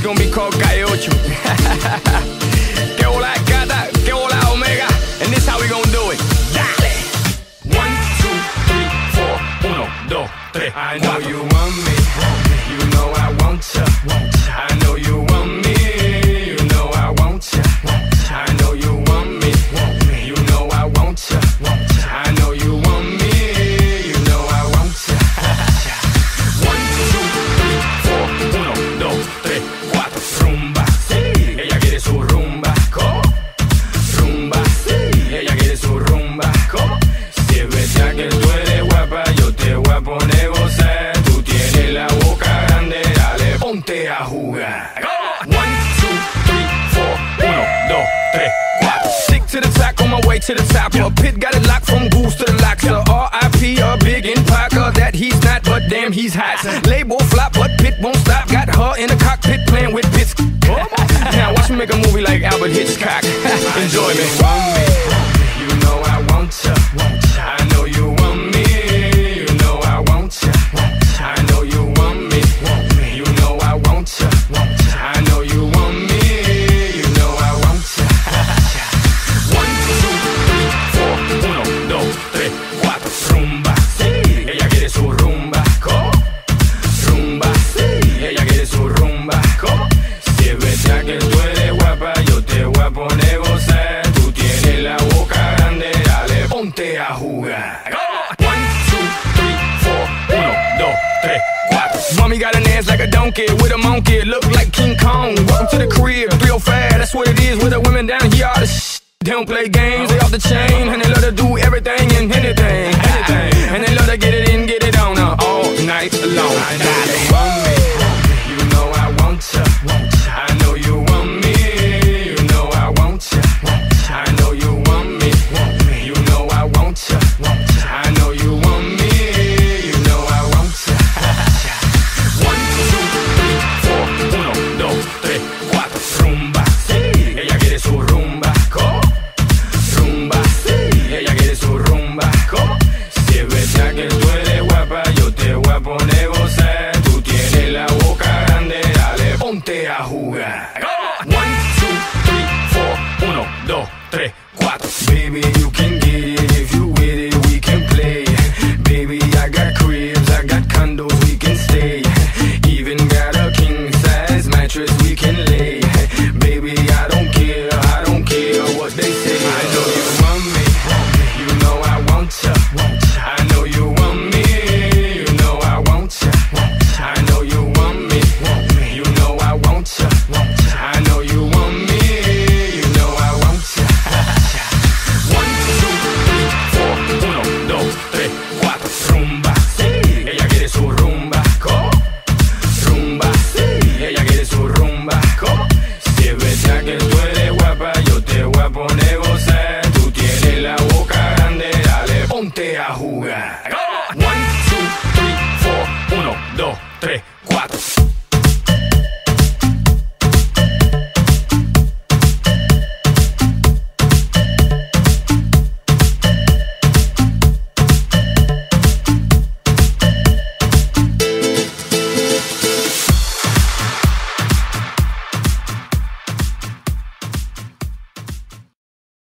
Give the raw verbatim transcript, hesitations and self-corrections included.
con bicoca y ocho. Que hola gata, que hola omega. And this how we gon' do it. Dale. One, two, three, four. Uno, dos, tres. I know you want me. You know I want ya. I know you want me. You know I want ya. I know you want me. You know I want ya. I know you want me. You know I want ya. One, two, three, four. Uno, dos, tres, cuatro. Rumba, sí. Ella quiere su rumba. ¿Cómo? Rumba, sí. Ella quiere su rumba. ¿Cómo? Si es verdad que tú eres guapa, yo te voy a poner gozar. Tú tienes la boca grande, dale, ponte a jugar. One, two, three, four. Uno, dos, tres, cuatro. Stick to the track on my way to the top. A pit got it locked from goose to the locks. R I P a big in Parker that he's not, but damn he's hot. Label flop, but Pit won't stop. Got her in the cockpit playing with bits. Now watch me make a movie like Albert Hitchcock. Enjoy me. You know I want ya. I know you want me. You know I want ya. I know you want me. You know I want ya. I know you want me. You know I want ya. One, two, three, four. Uno, dos, tres, cuatro. Rumba, sí. Ella quiere su rumba. ¿Cómo? Rumba, sí. Ella quiere su rumba. ¿Cómo? Si es verdad que tú eres guapa, yo te voy a poner gozar. Tú tienes la boca grande, dale, ponte a jugar. One, two, three, four. Uno, dos, tres, cuatro. Mommy got an ass like a donkey with a monkey. Look like King Kong. Welcome to the crib, three oh five. That's what it is with the women down here. All the sh they don't play games, they off the chain. And they love to do everything and anything, anything. And they love to get it in, get it on uh, all night long. I know you want me. You know I want ya. I know you want me. You know I want ya. I know you want me. You know I want ya. I know you want me. You know I want ya. One, two, three, four. Uno, dos, tres, cuatro. Rumba, sí. Ella quiere su rumba. ¿Cómo? Rumba, sí. Ella quiere su rumba. ¿Cómo? Si es verdad que tú eres guapa, yo te voy a poner gozar. Tú tienes la boca grande, dale, ponte a jugar. One, two, three, four. Uno, dos, tres, cuatro. Baby, you can get it if you with it, we can play. Baby, I got cribs, I got condos, we can stay. Even got a king size mattress we can lay. Baby, I don't care, I don't care what they say. I know you want me, you know I want ya. I know you want me, you know I want ya. I know you want me, you know I want ya. I know you want me, you know I want ya. One, two, three, four. Uno, dos, tres, cuatro. Rumba, sí. Ella quiere su rumba. ¿Cómo? Rumba, sí. Ella quiere su rumba. ¿Cómo? Si es verdad que tú eres guapa, yo te voy a poner gozar. Tú tienes la boca grande, dale, ponte a jugar. One, two, three, four. Uno, dos, tres,